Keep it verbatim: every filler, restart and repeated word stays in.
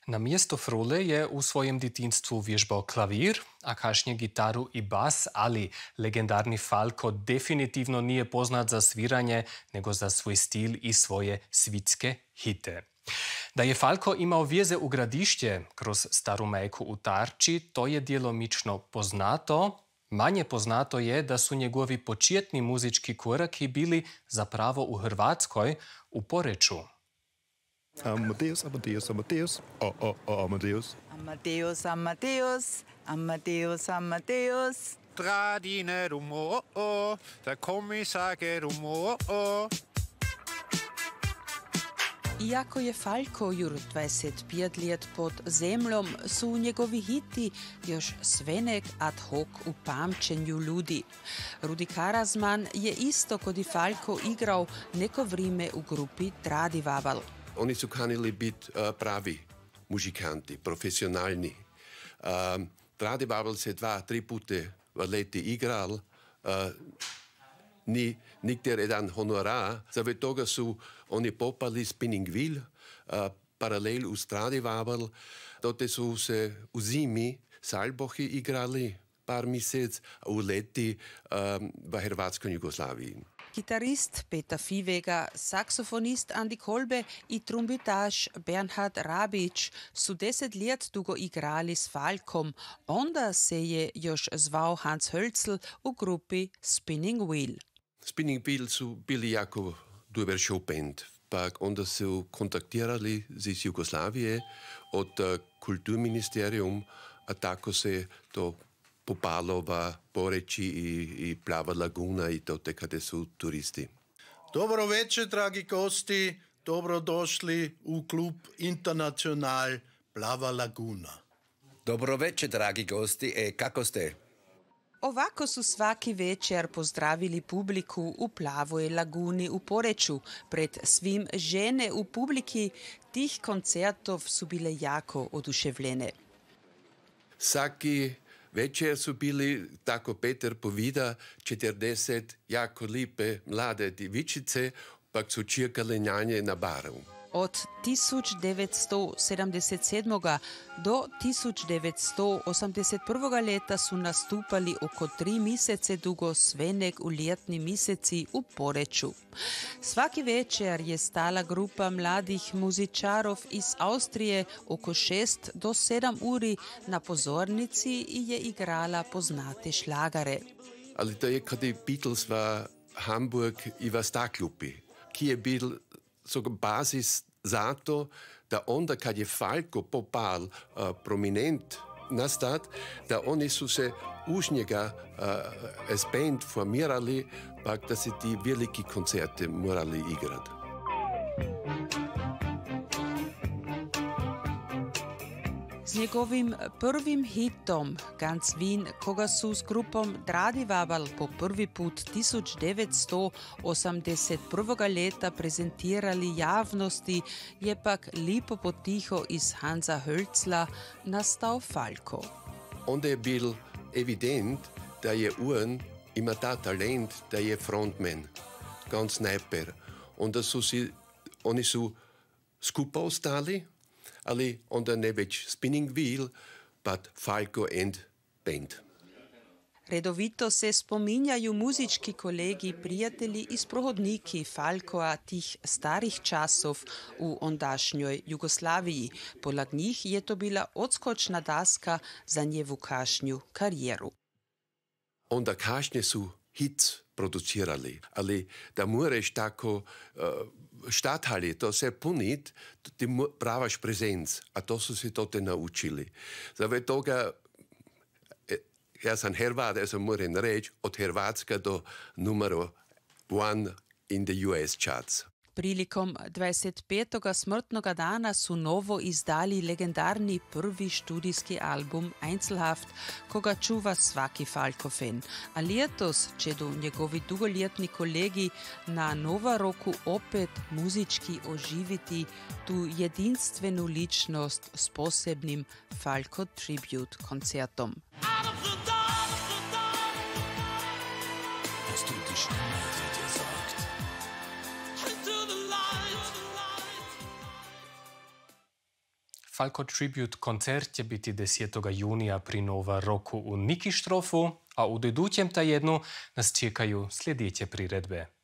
Na mjesto frule je u svojem djetinjstvu vježbao klavir, a kasnije gitaru i bas, ali legendarni Falco definitivno nije poznat za sviranje, nego za svoj stil i svoje svitske hite. Da je Falco imao vjeze u Gradišće kroz staru majku u Tarči, to je djelomično poznato. Manje poznato je da su njegovi početni muzički koraki bili zapravo u Hrvatskoj, u Poreču. Amadeus, Amadeus, Amadeus, oh, oh, oh, Amadeus. Amadeus, Amadeus, Amadeus, Amadeus. Tradine rumor, der Kommissar rumor. Iako je Falco jur dvadeset pet let pod zemljom, su njegovi hiti još svenek ad hoc u pamćenju ljudi. Rudi Karazman je isto kod i Falco igrao neko vrijeme u grupi Tradivaval. Oni su kanili biti uh, pravi muzikanti, profesionalni. Uh, Tradivaval se dva, tri pute v leti igral, uh, ni nikter jedan honorar. Zaradi toga su oni popali Spinning Wheel, uh, paralel uz Tradivaval. Dote su se u zimi Salbohi igrali par mjesec, a u leti um, v Hrvatskoj Jugoslaviji. Gitarist Peter Viehweger, saksofonist Andi Kolbe i trumpetaš Bernhard Rabić su deset let dugo igrali s Falcom, onda se je još zvao Hans Hölzl u grupi Spinning Wheel. Spinning Wheel su bili jako dober show band, pa onda su kontaktirali iz Jugoslavije od uh, Kulturministerium, a tako se to popalo v Poreči i, i Plava Laguna i to te kada su turisti. Dobro večer, dragi gosti. Dobrodošli u klub International Plava Laguna. Dobro večer, dragi gosti. E, kako ste? Ovako su svaki večer pozdravili publiku u Plavoj Laguni u Poreču. Pred svim žene u publiki tih koncertov su bile jako oduševljene. Svaki večer su bili, tako Peter povida, četrdeset jako lipe mlade divičice, pa su čirkale njanje na baru. Od tisoč devetsto sedemdeset sedem. do tisoč devetsto osemdeset prve. leta su nastupali oko tri mjesece dugo svenek u ljetni mjeseci u Poreču. Svaki večer je stala grupa mladih muzičarov iz Austrije oko šest do sedam uri na pozornici i je igrala poznate šlagare. Ali to je kada je Beatles v Hamburg i v Staklupi, ki je bil so basis za to, da onda kad je Falco popal uh, prominent nastat, da oni su se uz njega uh, as band formirali, pa da se ti veliki koncerte morali igrati. S njegovim prvim hitom Ganz Wien, koga su s grupom Tradivaval po prvi put tisoč devetsto osemdeset prve. leta prezentirali javnosti, je pak lipo potiho iz Hansa Hölzla nastao Falco. Onda je bil evident, da je on ima ta talent, da je frontman, ganz najper. Onda su si, oni su skupa ostali, ali onda ne već Spinning Wheel, but Falco and band. Redovito se spominjaju muzički kolegi, prijatelji i sprohodniki Falcoa tih starih časov u ondašnjoj Jugoslaviji. Poleg njih je to bila odskočna daska za njevu kašnju karijeru. Onda kašnje su hits producirali, ali da moraš tako uh, štathali, to se punit, ti pravaš prezenc, a to su se to te naučili. Zaradi toga, ja sam Hrvat, ja sam moram reći, od Hrvatska do numero one in the U S charts. Prilikom dvadeset petega smrtnoga dana su novo izdali legendarni prvi študijski album Einzelhaft, koga čuva svaki Falco-fan. A letos će do njegovi dugoljetni kolegi na Nova roku opet muzički oživiti tu jedinstvenu ličnost s posebnim Falco Tribute koncertom. Falco Tribute koncert će biti desetoga junija pri Nova Roku u Nikištrofu, a u idućem tjednu nas čekaju sljedeće priredbe.